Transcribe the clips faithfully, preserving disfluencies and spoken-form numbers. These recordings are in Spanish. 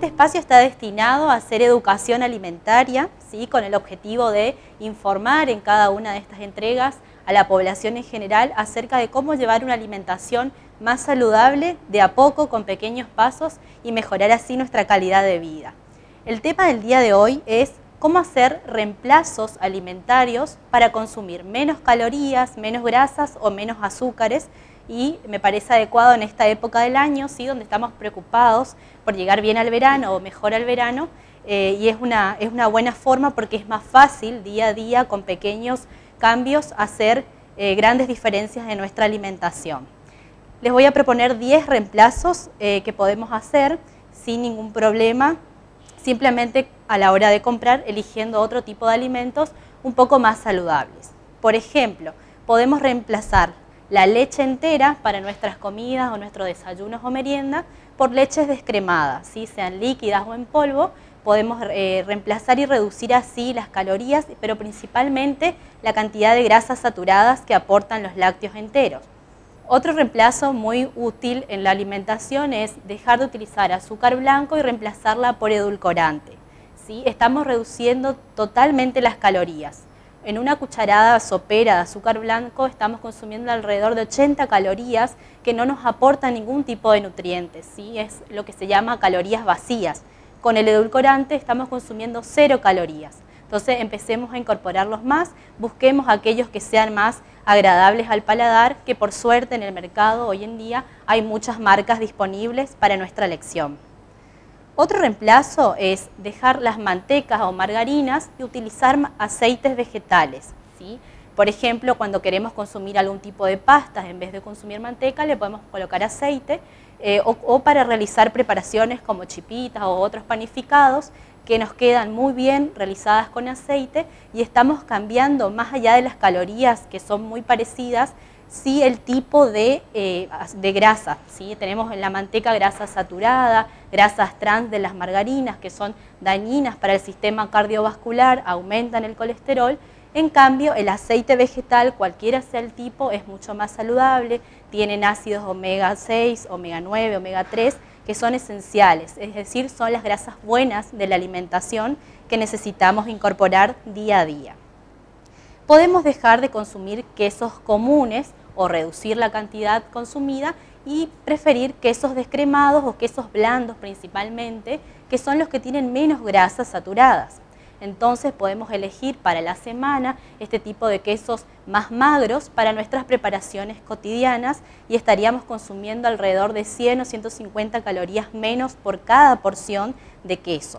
Este espacio está destinado a hacer educación alimentaria, ¿sí? Con el objetivo de informar en cada una de estas entregas a la población en general acerca de cómo llevar una alimentación más saludable, de a poco, con pequeños pasos, y mejorar así nuestra calidad de vida. El tema del día de hoy es cómo hacer reemplazos alimentarios para consumir menos calorías, menos grasas o menos azúcares, y me parece adecuado en esta época del año, ¿sí? Donde estamos preocupados por llegar bien al verano o mejor al verano, eh, y es una, es una buena forma porque es más fácil día a día, con pequeños cambios, hacer eh, grandes diferencias en nuestra alimentación. Les voy a proponer diez reemplazos eh, que podemos hacer sin ningún problema, simplemente a la hora de comprar, eligiendo otro tipo de alimentos un poco más saludables. Por ejemplo, podemos reemplazar la leche entera para nuestras comidas o nuestros desayunos o merienda por leches descremadas, ¿sí? Sean líquidas o en polvo. Podemos eh, reemplazar y reducir así las calorías, pero principalmente la cantidad de grasas saturadas que aportan los lácteos enteros. Otro reemplazo muy útil en la alimentación es dejar de utilizar azúcar blanco y reemplazarla por edulcorante, ¿sí? Estamos reduciendo totalmente las calorías. En una cucharada sopera de azúcar blanco estamos consumiendo alrededor de ochenta calorías que no nos aportan ningún tipo de nutrientes, ¿sí? Es lo que se llama calorías vacías. Con el edulcorante estamos consumiendo cero calorías. Entonces empecemos a incorporarlos más, busquemos aquellos que sean más agradables al paladar, que por suerte en el mercado hoy en día hay muchas marcas disponibles para nuestra elección. Otro reemplazo es dejar las mantecas o margarinas y utilizar aceites vegetales, ¿sí? Por ejemplo, cuando queremos consumir algún tipo de pastas, en vez de consumir manteca, le podemos colocar aceite, eh, o, o para realizar preparaciones como chipitas o otros panificados que nos quedan muy bien realizadas con aceite, y estamos cambiando, más allá de las calorías que son muy parecidas, sí el tipo de, eh, de grasa, ¿sí? Tenemos en la manteca grasa saturada, grasas trans de las margarinas que son dañinas para el sistema cardiovascular, aumentan el colesterol. En cambio, el aceite vegetal, cualquiera sea el tipo, es mucho más saludable, tienen ácidos omega seis, omega nueve, omega tres, que son esenciales, es decir, son las grasas buenas de la alimentación que necesitamos incorporar día a día. Podemos dejar de consumir quesos comunes o reducir la cantidad consumida y preferir quesos descremados o quesos blandos principalmente, que son los que tienen menos grasas saturadas. Entonces podemos elegir para la semana este tipo de quesos más magros para nuestras preparaciones cotidianas, y estaríamos consumiendo alrededor de cien o ciento cincuenta calorías menos por cada porción de queso.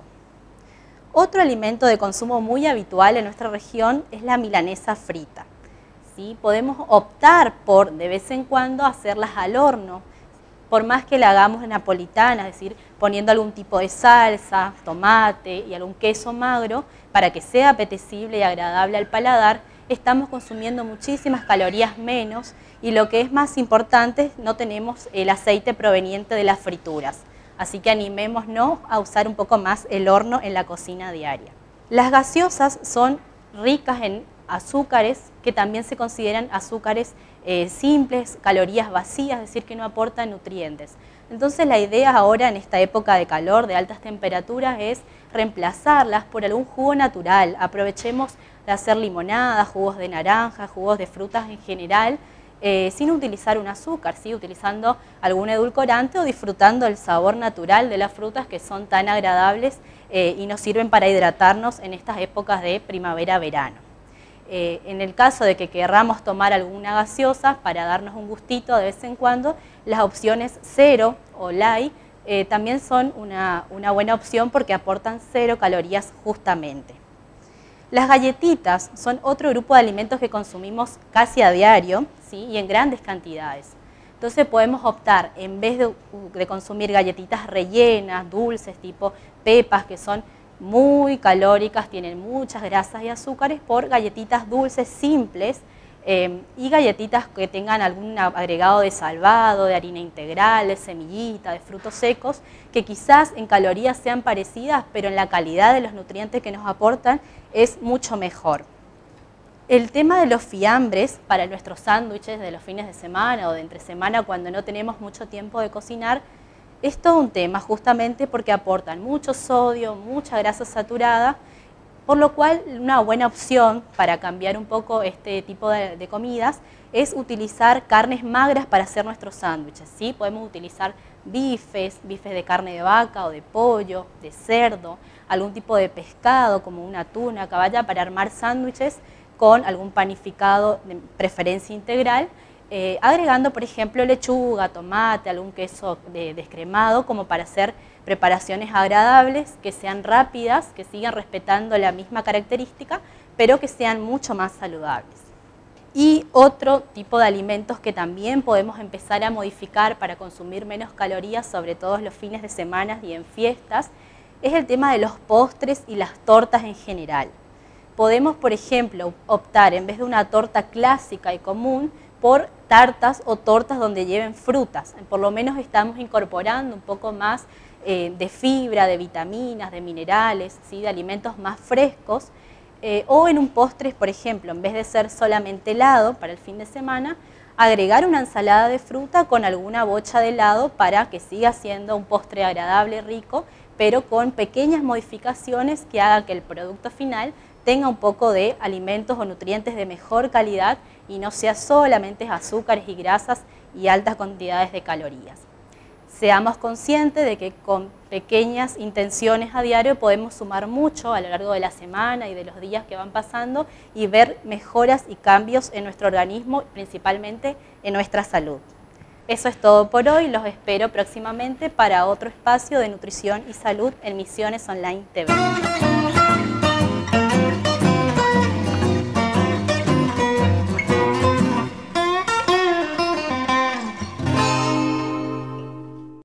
Otro alimento de consumo muy habitual en nuestra región es la milanesa frita, ¿sí? Podemos optar por, de vez en cuando, hacerlas al horno, por más que la hagamos napolitana, es decir, poniendo algún tipo de salsa, tomate y algún queso magro, para que sea apetecible y agradable al paladar, estamos consumiendo muchísimas calorías menos, y lo que es más importante, no tenemos el aceite proveniente de las frituras. Así que animémonos a usar un poco más el horno en la cocina diaria. Las gaseosas son ricas en azúcares, que también se consideran azúcares eh, simples, calorías vacías, es decir, que no aportan nutrientes. Entonces la idea ahora, en esta época de calor, de altas temperaturas, es reemplazarlas por algún jugo natural. Aprovechemos de hacer limonadas, jugos de naranja, jugos de frutas en general, eh, sin utilizar un azúcar, ¿sí? Utilizando algún edulcorante o disfrutando el sabor natural de las frutas, que son tan agradables eh, y nos sirven para hidratarnos en estas épocas de primavera-verano. Eh, en el caso de que querramos tomar alguna gaseosa para darnos un gustito de vez en cuando, las opciones cero o light eh, también son una, una buena opción porque aportan cero calorías justamente. Las galletitas son otro grupo de alimentos que consumimos casi a diario, ¿sí? Y en grandes cantidades. Entonces podemos optar, en vez de, de consumir galletitas rellenas, dulces, tipo pepas, que son muy calóricas, tienen muchas grasas y azúcares, por galletitas dulces simples eh, y galletitas que tengan algún agregado de salvado, de harina integral, de semillita, de frutos secos, que quizás en calorías sean parecidas, pero en la calidad de los nutrientes que nos aportan es mucho mejor. El tema de los fiambres para nuestros sándwiches de los fines de semana o de entre semana, cuando no tenemos mucho tiempo de cocinar, Es todo un tema justamente porque aportan mucho sodio, mucha grasa saturada, por lo cual una buena opción para cambiar un poco este tipo de, de comidas es utilizar carnes magras para hacer nuestros sándwiches, ¿sí? Podemos utilizar bifes, bifes de carne de vaca o de pollo, de cerdo, algún tipo de pescado como una tuna, caballa, para armar sándwiches con algún panificado de preferencia integral, eh, agregando por ejemplo lechuga, tomate, algún queso de, descremado como para hacer preparaciones agradables, que sean rápidas, que sigan respetando la misma característica, pero que sean mucho más saludables. Y otro tipo de alimentos que también podemos empezar a modificar para consumir menos calorías, sobre todo los fines de semana y en fiestas, es el tema de los postres y las tortas en general. Podemos, por ejemplo, optar en vez de una torta clásica y común por tartas o tortas donde lleven frutas. Por lo menos estamos incorporando un poco más eh, de fibra, de vitaminas, de minerales, ¿sí? De alimentos más frescos. Eh, o en un postre, por ejemplo, en vez de ser solamente helado para el fin de semana, agregar una ensalada de fruta con alguna bocha de helado para que siga siendo un postre agradable, rico, pero con pequeñas modificaciones que hagan que el producto final tenga un poco de alimentos o nutrientes de mejor calidad y no sea solamente azúcares y grasas y altas cantidades de calorías. Seamos conscientes de que con pequeñas intenciones a diario podemos sumar mucho a lo largo de la semana y de los días que van pasando y ver mejoras y cambios en nuestro organismo, principalmente en nuestra salud. Eso es todo por hoy, los espero próximamente para otro espacio de nutrición y salud en Misiones Online T V.